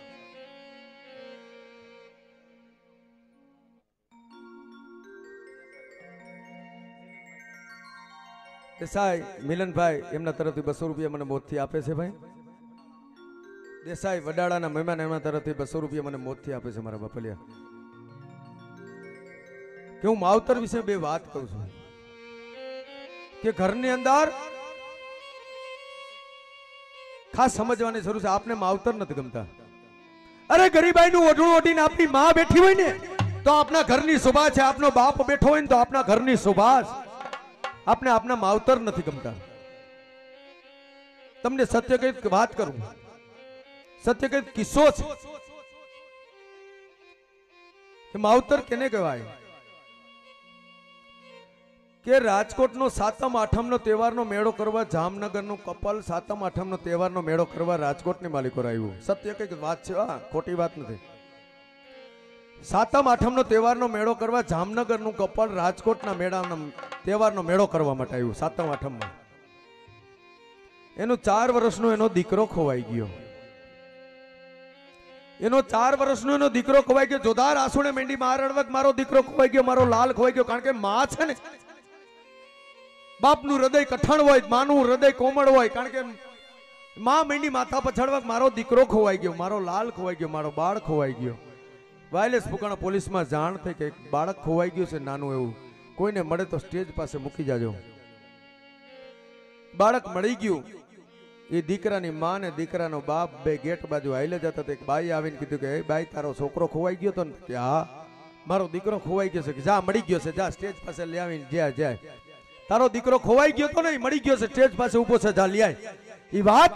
દેસાઈ મિલનભાઈ એમના તરફથી બસો રૂપિયા મને મોતથી આપે છે. ભાઈ દેસાઈ વડાળાના મહેમાન એમના તરફથી બસો રૂપિયા મને મોતથી આપે છે. મારા બાપલિયા કે હું માવતર વિશે બે વાત કહું છું કે ઘરની અંદર ખાસ સમજવાની જરૂર છે. આપને માવતર નથી ગમતા. અરે ગરીબાઈ નું ઓઢણું ઓઢીને આપણી માં બેઠી હોય ને તો આપણા ઘરની શોભા છે. આપનો બાપ બેઠો હોય ને તો આપણા ઘરની શોભા છે. આપને આપના માવતર નથી ગમતા. તમને સત્ય કઈ વાત કરું, સત્ય કઈ કિસ્સો છે કે માવતર કેને કહેવાય કે રાજકોટનો સાતમ આઠમનો તહેવારનો મેળો કરવા જામનગરનું કપલ સાતમ આઠમનો તહેવારનો મેળો કરવા રાજકોટની માલિકો આવ્યું. સત્ય કઈક વાત છે, હા ખોટી વાત નથી. સાતમ આઠમનો તહેવારનો મેળો કરવા જામનગરનું કપલ રાજકોટના મેળાનો તહેવારનો મેળો કરવા માટે આવ્યું. સાતમ આઠમમાં એનો ચાર વર્ષનો એનો દીકરો ખોવાઈ ગયો. એનો ચાર વર્ષનો એનો દીકરો ખોવાઈ ગયો. જોધાર આંસુને મેંડી માર અડવક મારો દીકરો ખોવાઈ ગયો, મારો લાલ ખોવાઈ ગયો. કારણ કે માં છે ને બાપનું હૃદય કઠણ હોય, માનું હૃદય કોમળ હોય. કારણ કે માં મીંડી માથા પછાડવા મારો દીકરો ખોવાઈ ગયો, મારો લાલ ખોવાઈ ગયો, મારો બાળ ખોવાઈ ગયો. વાયરલેસ ફુકાણા પોલીસમાં જાણ થઈ કે બાળક ખોવાઈ ગયું છે નાનું એવું, કોઈને મળે તો સ્ટેજ પાસે મૂકી જાજો. બાળક મળી ગયું. એ દીકરાની માં ને દીકરાનો બાપ બે ગેટ બાજુ હાઈલે જતા હતા. એક બાઈ આવીને કીધું કે એ બાઈ તારો છોકરો ખોવાઈ ગયો તો ને? કે હા મારો દીકરો ખોવાઈ ગયો છે. કે જા મળી ગયો છે, જા સ્ટેજ પાસે લઈ આવીને જ્યાં જાય. તારો દીકરો ખોવાઈ ગયો તો નહીં, મળી ગયો છે, સ્ટેજ પાસે ઉભો છે, જા લઈ આય. ઈ વાત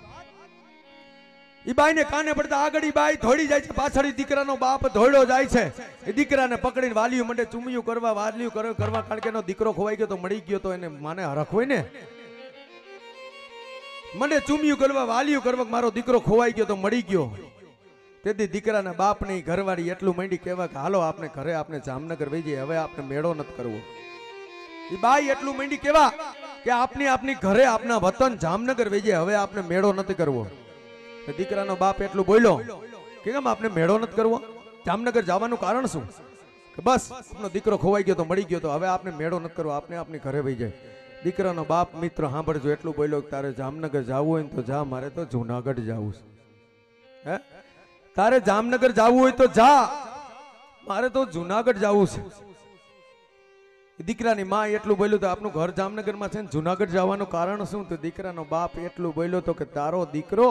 ઈ બાઈને કાને પડતા આગળ ઈ બાઈ ધોડી જાય છે, પાછળ દીકરાનો બાપ ધોડ્યો જાય છે. એ દીકરાને પકડીને વાલીયું મંડે ચુમિયું કરવા, વાલીયું કરવા. કારણ કે એનો દીકરો ખોવાઈ ગયો તો મળી ગયો તો એને માને હરખ હોય ને. મને ચુમિયું કરવા, વાલીયું કરવા, મારો દીકરો ખોવાઈ ગયો તો મળી ગયો. તેથી દીકરાના બાપ ની ઘરવાળી એટલું માંડી કહેવા કે હાલો આપણે ઘરે, આપણે જામનગર વહી જઈએ, હવે આપણે મેળો નથી કરવો. એ બાઈ એટલું માંડી કહેવા કે આપની આપની ઘરે, આપના વતન જામનગર વહી જઈએ, હવે આપણે મેળો નથી કરવો. દીકરાનો બાપ એટલું બોલ્યો કે કેમ આપણે મેળો નથી કરવો? જામનગર જવાનું કારણ શું? કે બસ આપણો દીકરો ખોવાઈ ગયો તો મળી ગયો તો હવે આપણે મેળો નથી કરવો, આપણે આપની ઘરે વહી જાય. દીકરાનો બાપ મિત્ર સાંભળજો એટલું બોલ્યો કે તારે જામનગર જવું હોય તો જા, મારે તો જુનાગઢ જવું છે. હે તારે જામનગર જવું હોય તો જા, મારે તો જુનાગઢ જવું છે. દીકરાની માં એટલું બોલ્યું તો આપનું ઘર જામનગરમાં છે ને જુનાગઢ જવાનું કારણ શું? તો દીકરાનો બાપ એટલું બોલ્યો તો કે તારો દીકરો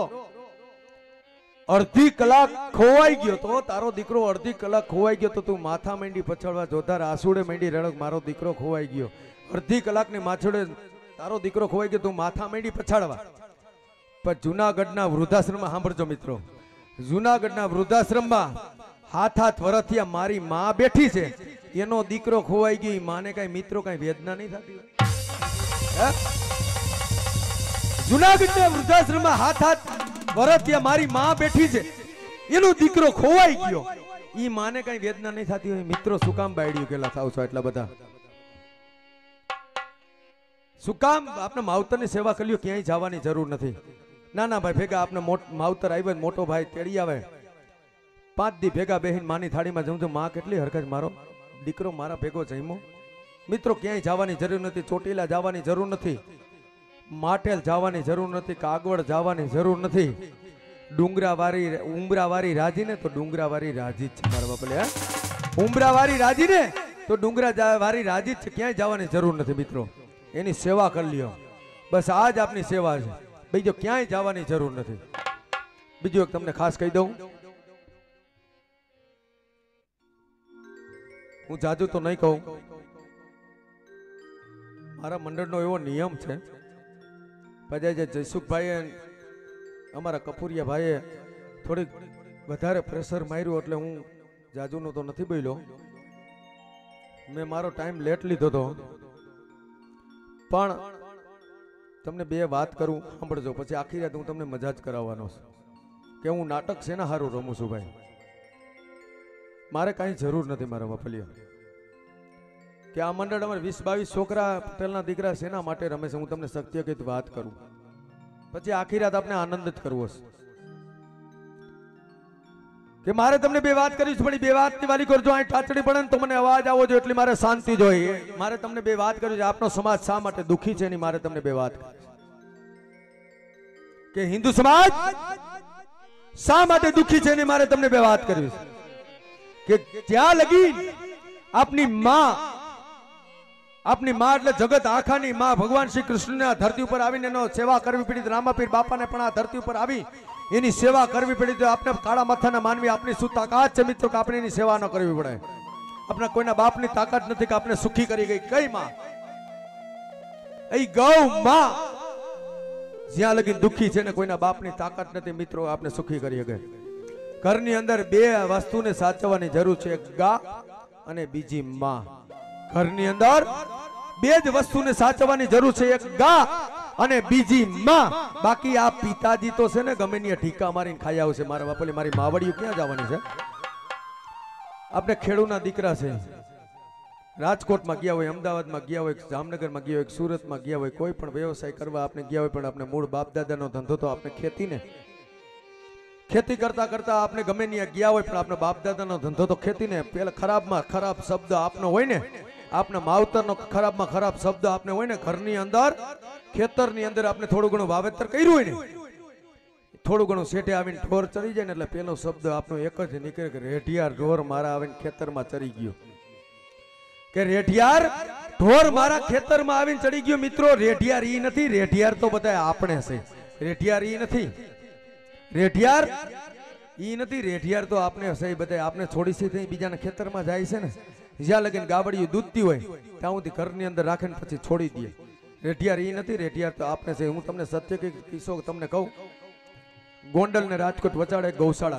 અડધી કલાક ખોવાઈ ગયો તો, તારો દીકરો અડધી કલાક ખોવાઈ ગયો તો તું માથા માંડી પછાડવા, જોધાર આસુડે માંડી રડક, મારો દીકરો ખોવાઈ ગયો. અડધી કલાકની માછોડે તારો દીકરો ખોવાઈ ગયો, તું માથા માંડી પછાડવા. પણ જુનાગઢના વૃદ્ધાશ્રમમાં સાંભળજો મિત્રો, જુનાગઢના વૃદ્ધાશ્રમમાં હાથ હાથ વરથિયા મારી માં બેઠી છે, એનો દીકરો ખોવાઈ ગયો. માને કઈ મિત્રો કઈ વેદના નહીં થતી? જુનાગઢના વૃદ્ધાશ્રમમાં હાથ હાથ વરથિયા મારી માં બેઠી છે, એનો દીકરો ખોવાઈ ગયો. ઈ માને કઈ વેદના નહીં થતી હોય? મિત્રો શું કામ બાયડ્યું કેલા થાવ છો એટલા બધા? શું કામ આપણે માવતરની સેવા કરી લ્યો, ક્યાંય જવાની જરૂર નથી. નાના ભાઈ ભેગા આપણે માવતર આવ્યો, મોટો ભાઈ તેડી આવે, પાંચ દી ભેગા બેહીને માની થાળીમાં જમજો. માં કેટલી હરકત, મારો દીકરો મારા ભેગો જમ્યો. મિત્રો ક્યાંય જવાની જરૂર નથી, ચોટીલા જવાની જરૂર નથી, માટેલ જવાની જરૂર નથી, કાગવડ જવાની જરૂર નથી. ડુંગરાવાળી ઉમરાવાળી રાજી ને તો ડુંગરાવાળી રાજી જ છે મારા બાપલે. હે ઉમરાવાળી રાજી ને તો ડુંગરા વાળી રાજી જ છે, ક્યાંય જવાની જરૂર નથી. મિત્રો એની સેવા કરી લ્યો, બસ આ જ આપની સેવા છે. બીજો ક્યાંય જવાની જરૂર નથી. બીજું એક તમને ખાસ કહી દઉં, હું જાજુ તો નહીં કહું, મારા મંડળનો એવો નિયમ છે. પછી જે જયસુખભાઈએ અમારા કપૂરિયા ભાઈએ થોડીક વધારે પ્રેશર માર્યું એટલે હું જાજુનો તો નથી બોલ્યો, મેં મારો ટાઈમ લેટ લીધો હતો. પણ તમને બે વાત કરું, સાંભળજો, પછી આખી રાત હું તમને મજા જ કરાવવાનો છું કે હું નાટક શેના હારું રમું છું. ભાઈ મારે કાંઈ જરૂર નથી મારા વફલિયા કે આ મંડળ અમારે વીસ બાવીસ છોકરા પટેલના દીકરા શેના માટે રમે છે. હું તમને સત્ય કઈ વાત કરું, પછી આખી રાત આપણે આનંદ જ કરવો છે કે મારે તમને બે વાત કરી પણ બે વાત ની વાલી કરજો. અહીં ટાચડી પડે ને તો મને અવાજ આવો જોઈએ, એટલી મારે શાંતિ જોઈએ. મારે તમને બે વાત કરી છે, આપનો સમાજ શા માટે દુખી છે એની મારે તમને બે વાત કરી કે હિન્દુ સમાજ શા માટે દુખી છે એની મારે તમને બે વાત કરવી છે કે જ્યાં લગી આપની માં, આપની માં એટલે જગત આખાની માં ભગવાન શ્રી કૃષ્ણને આ ધરતી ઉપર આવીને એનો સેવા કરવી પડી. રામાપીર બાપાને પણ આ ધરતી ઉપર આવી એની સેવા કરવી પડી. તો આપણે કાળા માથાના માનવી આપણી શું તાકાત છે મિત્રો કે આપણે એની સેવા ન કરવી પડે? આપણા કોઈના બાપની તાકાત નથી કે આપણે સુખી કરી ગઈ. કઈ માં? એ ગૌ માં જ્યાં લગી દુખી છે ને કોઈના બાપની તાકાત નથી મિત્રો આપણે સુખી કરી ગઈ. ઘરની અંદર બે વસ્તુને સાચવવાની જરૂર છે, એક ગા અને બીજી માં. ઘરની અંદર બે જ વસ્તુને સાચવવાની જરૂર છે, એક ગા અને બીજી માં. બાકી આ પિતાજી તો છે ને ગમે ની ઠીકા મારીને ખાઈ આવશે. મારા બાપલી મારી માવડીઓ ક્યાં જવાની છે? આપણે ખેડૂના દીકરા છે, રાજકોટમાં ગયા હોય, અમદાવાદમાં ગયા હોય, જામનગરમાં ગયા હોય, સુરતમાં ગયા હોય, કોઈ પણ વ્યવસાય કરવા આપણે ગયા હોય, પણ આપણે મૂળ બાપ દાદાનો ધંધો તો આપણે ખેતી ને ખેતી કરતા કરતા આપણે ગમે ત્યાં ગયા હોય, પણ આપણે બાપ દાદાનો ધંધો તો ખેતી ને પેલા ખરાબમાં ખરાબ શબ્દ આપનો હોય ને આપના માવતરનો ખરાબમાં ખરાબ શબ્દ આપને હોય ને ઘરની અંદર ખેતરની અંદર આપણે થોડું ઘણું વાવેતર કર્યું હોય ને થોડું ઘણું શેઠે આવીને ઢોર ચડી જાય ને એટલે પેલો શબ્દ આપણો એક જ નીકળે કે રેઢિયાર ઢોર મારા આવીને ખેતરમાં ચડી ગયો કે રેઢિયાર ઢોર મારા ખેતરમાં આવીને ચડી ગયો મિત્રો રેઢિયાર ઈ નથી રેઢિયાર તો બધા આપણે છે રેઢિયાર ઈ નથી રેઢિયાર ઈ નથી રેઢિયાર તો આપણે છે બધા આપણે છોડી સીધી બીજાના ખેતરમાં જાય છે ને જ્યાં લગીને ગાબડિયું દૂધતી હોય ત્યાં સુધી ઘરની અંદર રાખીને પછી છોડી દે રેઢિયાર ઈ નથી રેઢિયાર તો આપણે છે હું તમને સત્ય કે કિસ્સો તમને કહું ગોંડલ ને રાજકોટ વચાડે ગૌશાળા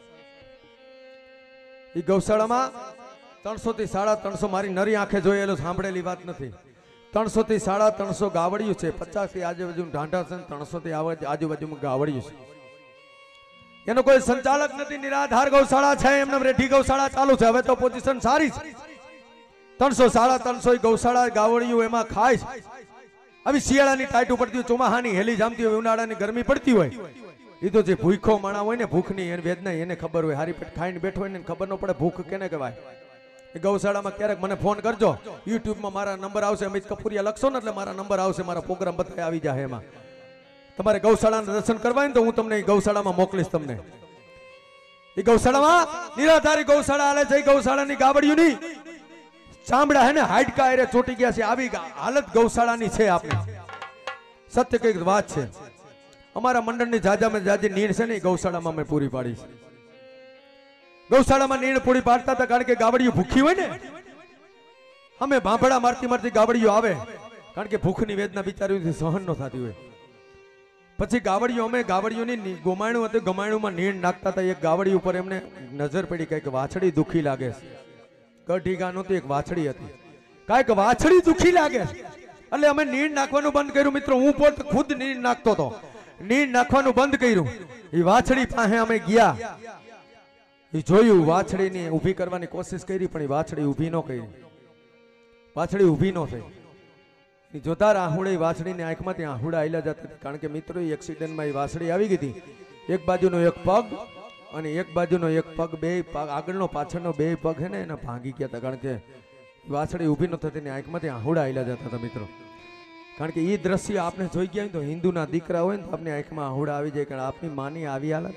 એ ગૌશાળામાં ત્રણસો થી સાડા ત્રણસો મારી નરી આંખે જોયેલું સાંભળેલી વાત નથી ત્રણસો થી સાડા ત્રણસો ગાવડિયું છે પચાસ થી આજુબાજુ ઢાંઢા છે ત્રણસો થી આજુબાજુમાં ગાવડિયું છે એનો કોઈ સંચાલક નથી નિરાધાર ગૌશાળા છે એમને રેઢી ગૌશાળા ચાલુ છે હવે તો પોઝિશન સારી છે ત્રણસો સાડા ત્રણસો ગૌશાળા ગાવડિયું એમાં ખાય છે આવી શિયાળાની ટાઈટ ઉપડતી હોય ચોમાહાની હેલી જામતી હોય ઉનાળાની ગરમી પડતી હોય એ તો જે ભૂખો માણા હોય ને ભૂખની એને વેદના એને ખબર હોય હારી પેટ ખાઈને બેઠો હોય ને ખબર ન પડે ભૂખ કેને કહેવાય એ ગૌશાળામાં ક્યારેક મને ફોન કરજો યુટ્યુબમાં મારા નંબર આવશે અમિત કપૂરિયા લખશો ને એટલે મારા નંબર આવશે મારા પ્રોગ્રામ બધા આવી જાય એમાં તમારે ગૌશાળાના દર્શન કરવા ને તો હું તમને ગૌશાળામાં મોકલીશ તમને એ ગૌશાળામાં નિરાધારી ગૌશાળા હાલે છે ગૌશાળાની ગાબડિયુંની ચામડા હે ને હાડકા એરે ચોટી ગયા છે આવી હાલત ગૌશાળાની છે આપણે સત્ય કઈક વાત છે અમારા મંડળની જાજામાં જાજી નીણ છે ને ગૌશાળામાં મેં પૂરી પાડી છે ગૌશાળામાં નીણ પૂરી પાડતા હતા કારણ કે ગાબડિયું ભૂખી હોય ને અમે ભાંભડા મારતી મારતી ગાબડિયું આવે કારણ કે ભૂખની વેદના બિચારીઓથી સહન ન થતી હોય પછી ગાવડિયું અમે ગાવડિયુંની ગોમાણું હતું ગમાણુંમાં નીણ નાખતા હતા એક ગાવડી ઉપર એમને નજર પડી કઈક વાછડી દુખી લાગે છે કઢીગા નહોતી એક વાછડી હતી કઈક વાછડી દુખી લાગે છે એટલે અમે નીણ નાખવાનું બંધ કર્યું મિત્રો હું પોતે ખુદ નીણ નાખતો હતો નીણ નાખવાનું બંધ કર્યું એ વાછડી પાસે અમે ગયા એ જોયું વાછડીને ઊભી કરવાની કોશિશ કરી પણ એ વાછડી ઊભી ન કરી વાછડી ઊભી ન થઈ જોતા આહુડે વાછડીને આંખમાંથી આહુડા આયલા જતા કારણ કે મિત્રો એક્સિડન્ટમાં એ વાછડી આવી ગઈ હતી એક બાજુનો એક પગ અને એક બાજુનો એક પગ બે આગળનો પાછળનો બે પગ હે ને એના ભાંગી ગયા હતા કારણ કે વાછડી ઊભી ન થતી ને આંખમાંથી આહુડા આયલા જતા હતા મિત્રો કારણ કે એ દ્રશ્ય આપણે જોઈ ગયા તો હિન્દુના દીકરા હોય ને તો આપણી આંખમાં આહુડા આવી જાય કારણ આપની માની આવી હાલત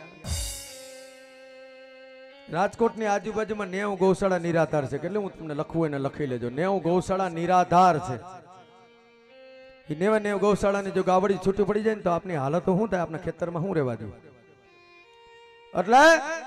રાજકોટની આજુબાજુમાં નેવું ગૌશાળા નિરાધાર છે એટલે હું તમને લખવું એને લખી લેજો નેવું ગૌશાળા નિરાધાર છે એ નેવે નેવ ગૌશાળાની જો ગાવડી છૂટી પડી જાય ને તો આપની હાલત શું થાય આપણા ખેતરમાં શું રહેવા દઉં એટલે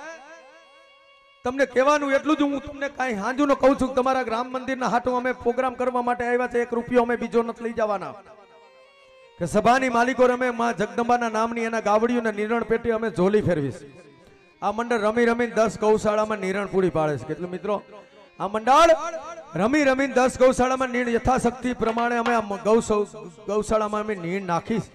તમને કહેવાનું એટલું જ હું તમને કાંઈ હાંજુ નો કહું છું તમારા રામ મંદિરના હાટું અમે પ્રોગ્રામ કરવા માટે આવ્યા છે એક રૂપિયો અમે બીજો નથી લઈ જવાના કે સભાની માલિકો અમે માં જગદંબાના નામની એના ગાવડીઓના નિરણ પેટી અમે ઝોલી ફેરવીશ આ મંડળ રમી રમીને દસ ગૌશાળામાં નિરણ પૂરી પાડે છે કેટલું મિત્રો આ મંડળ રમી રમીને દસ ગૌશાળામાં નીણ યથાશક્તિ પ્રમાણે અમે ગૌ ગૌશાળામાં અમે નીણ નાખીશ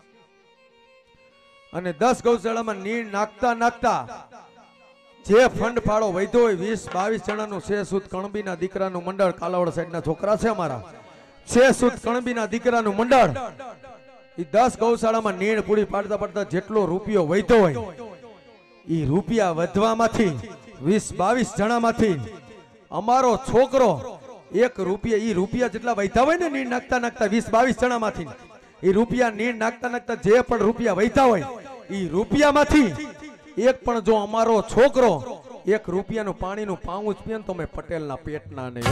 અને દસ ગૌશાળામાં નીણ નાખતા નાખતા જે ફંડ ફાળો વૈધો હોય વીસ બાવીસ જણાનું છે સુદ કણબીના દીકરાનું મંડળ કાલાવડ સાઈડના છોકરા છે અમારા છે સુદ કણબીના દીકરાનું મંડળ એ દસ ગૌશાળામાં નીણ પૂરી પાડતા પાડતા જેટલો રૂપિયો વૈધો હોય એ રૂપિયા વધવામાંથી વીસ બાવીસ જણામાંથી અમારો છોકરો એક રૂપિયા ઈ રૂપિયા જેટલા વૈધા હોય ને નીણ નાખતા નાખતા વીસ બાવીસ જણામાંથી એ રૂપિયા નીણ નાખતા નાખતા જે પણ રૂપિયા વૈધા હોય એ રૂપિયામાંથી એક પણ જો અમારો છોકરો એક રૂપિયાનું પાણીનું પાઉચ પીએ તો મેં પટેલના પેટના નહીં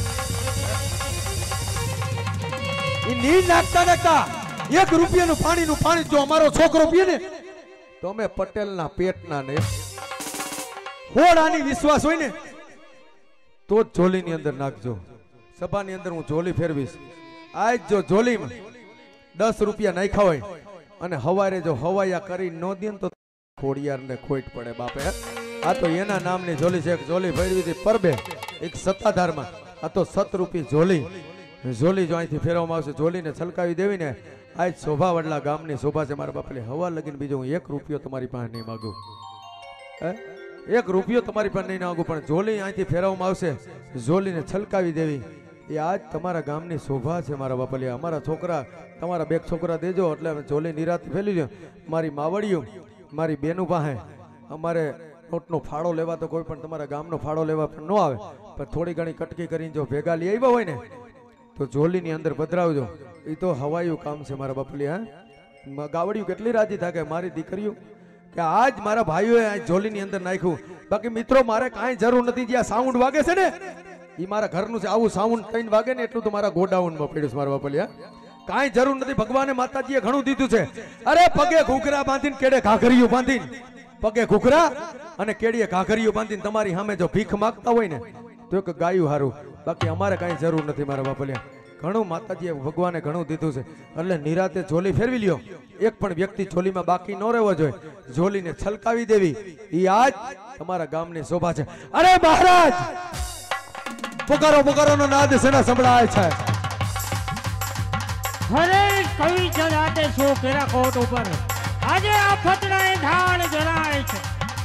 એ નીણ નાખતા નાખતા એક રૂપિયાનું પાણીનું પાણી જો અમારો છોકરો પીએ ને તો અમે પટેલના પેટના નહીં હોડાની વિશ્વાસ હોય ને તો જ ઝોલીની અંદર નાખજો સભાની અંદર હું ઝોલી ફેરવીશ આજ જો ઝોલીમાં દસ રૂપિયા નાખ્યા હોય અને હવારે જો હવાયા કરી ન દે તો ખોડિયારને ખોટ પડે બાપે આ તો એના નામની ઝોલી છે એક ઝોલી ફેરવી હતી પરબે એક સત્તાધારમાં આ તો સત રૂપી ઝોલી ઝોલી જો અહીંથી ફેરવવામાં આવશે ઝોલીને છલકાવી દેવીને આજ શોભા વડલા ગામની શોભા છે મારા બાપલે હવા લગીને બીજો હું એક રૂપિયો તમારી પાસે નહીં માગું હે એક રૂપિયો તમારી પાસે નહીં માંગુ પણ ઝોલી અહીંથી ફેરવવામાં આવશે ઝોલીને છલકાવી દેવી એ આજ તમારા ગામની શોભા છે મારા બાપલિયા અમારા છોકરા તમારા બે છોકરા દેજો એટલે ઝોલી નિરાત ફેલી લો મારી માવડીઓ મારી બેનું પાસે અમારે નોટનો ફાળો લેવા તો કોઈ પણ તમારા ગામનો ફાળો લેવા પણ ન આવે, પણ થોડી ઘણી કટકી કરીને જો ભેગા લઈ આવ્યા હોય ને તો ઝોલીની અંદર પધરાવજો. એ તો હવાયું કામ છે મારા બાપલી. હા, ગાવડિયું કેટલી રાજી થાય કે મારી દીકરીઓ કે આજ મારા ભાઈઓએ આ ઝોલીની અંદર નાખ્યું. બાકી મિત્રો મારે કાંઈ જરૂર નથી. જ્યાં સાઉન્ડ વાગે છે ને એ મારા ઘરનું છે. આવું સાઉન્ડ કઈ વાગે ને એટલું તો મારા ગોડાઉનમાં પડ્યું છે મારા બાપલી. હા, કાંઈ જરૂર નથી. ભગવાને માતાજીએ ઘણું દીધું છે. અરે પગે ઘૂઘરા બાંધીને કેડે ઘાઘરીઓ બાંધીને, પગે ઘૂઘરા અને કેડીએ ઘાઘરીઓ બાંધીને તમારી સામે જો ભીખ માંગતા હોય ને તો એક ગાયું હારું. બાકી અમારે કાંઈ જરૂર નથી મારા બાપલિયા. ઘણું માતાજીએ ભગવાને ઘણું દીધું છે. એટલે નિરાતે ઝોલી ફેરવી લ્યો. એક પણ વ્યક્તિ ઝોલીમાં બાકી ન રહેવો જોઈએ. ઝોલીને છલકાવી દેવી એ આજ તમારા ગામની શોભા છે. અરે મહારાજ, પુકારો પુકારોનો નાદ સેના સંભળાય છે. હરે કવિ ચડાતે છો કેરા કોટ ઉપર આજે આ ફતડાએ ધાણ જણાય છે.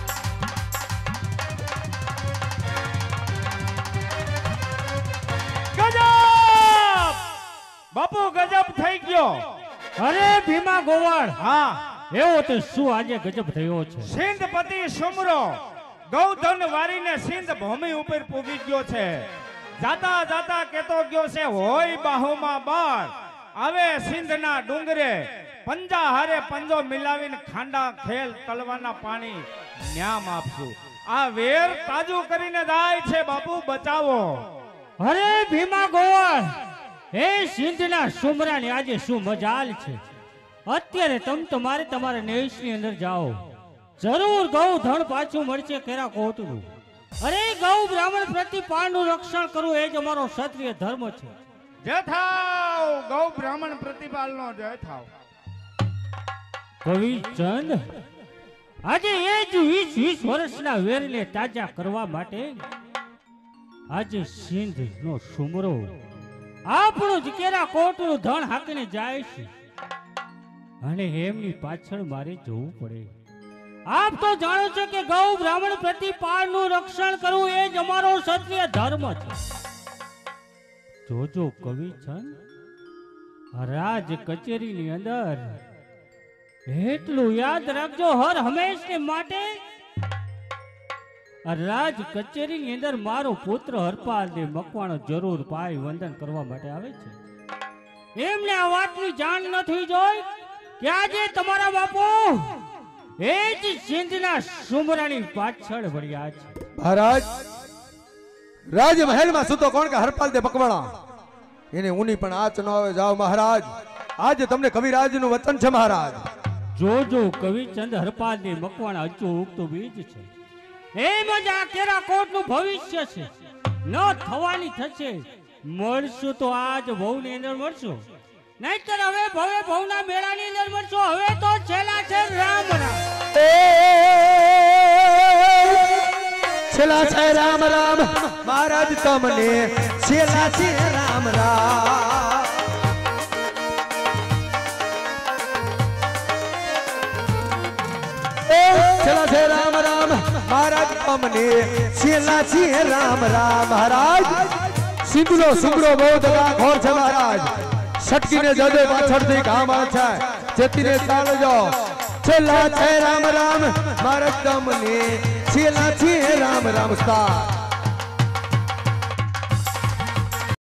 ગજબ બાપુ, ગજબ થઈ ગયો. અરે ભીમા ગોવાળ, હા, એવો તો શું આજે ગજબ થયો છે. સિંધપતિ સુમરો ગૌધન વારીને સિંધ ભૂમિ ઉપર પૂગી ગયો છે. જાતા જાતા કેતો ગયો છે હોય બાહુમાં બાર આવે સિંધના ડુંગરે પંજા હારે પંજો મિલાવીને ખાંડા ખેલ તલવાના પાણી ન્યામ આપશું. આ વેર તાજુ કરીને જાય છે. બાપુ બચાવો. અરે ભીમા ગોવાળ, હે સિંધના સુમરાની આજે શું મજાલ છે. અત્યારે તમ તમારે તમારા નેશની અંદર જાઓ. જરૂર ગૌ ધન પાછું મળશે કેરા કોટનું. અરે ગૌ બ્રાહ્મણ પ્રતિ પાળનું રક્ષણ કરવું એ જ અમારો ક્ષત્રિય ધર્મ છે. જય થાવ ગૌ બ્રાહ્મણ પ્રતિપાલનો જય થાવ. કવિચંદ, આજે એ જ વીસ વીસ વર્ષના વેરને તાજા કરવા માટે આજે સિંધ નો સુમરો આપણું જ કેરા કોટનું ધન હાકીને જાય છે અને એમની પાછળ મારે જવું પડે. આપ તો જાણો છો કે ગૌ બ્રાહ્મણ પ્રતિ પાળનું રક્ષણ કરવું એ જ અમારો ક્ષત્રિય ધર્મ છે. જોજો કવિચંદ, રાજ કચેરીની અંદર એટલું યાદ રાખજો હર હંમેશને માટે રાજ કચેરીની અંદર મારો પુત્ર હરપાલ ને મકવાણો જરૂર પાય વંદન કરવા માટે આવે છે. એમને આ વાતની જાણ નથી જોઈ કે આજે તમારા બાપુ એ જ સિંધના સુમરાની પાછળ વળ્યા છે. મહારાજ, રાજમહેલમાં સૂતો કોણ કે હરપાલ દે બકવાણા, એને ઊની પણ આચ ન આવે. જાઓ મહારાજ, આજે તમને કવિરાજનું વચન છે મહારાજ. જોજો કવિચંદ, હરપાલ ને મકવાણા હજુ ઉગતું બીજ છે. એમ જ આ કેરા કોટનું ભવિષ્ય છે. ન થવાની થશે. મળશું તો આજ ભવની અંદર મળશું, નહીતર હવે ભવે ભવના મેળાની અંદર મળશું. હવે તો છેલ્લા છે રામ રામ. છેલ્લા છે રામ રામ મહારાજ, તમને છેલ્લા છે રામ રામ. છેલ્લા છે રામ રામ મહારાજ, તમને છેલ્લા છે રામ રામ. મહારાજ, સિંધનો સુમરો બહુ દગા ઘોર છે મહારાજ. છટકીને જજે પાછળથી કામ આવે છે, જેતીને ચાલજો. છેલ્લા છે રામ રામ મહારાજ, તમને છેલ્લા છે રામ રામ. ઉસ્તાદ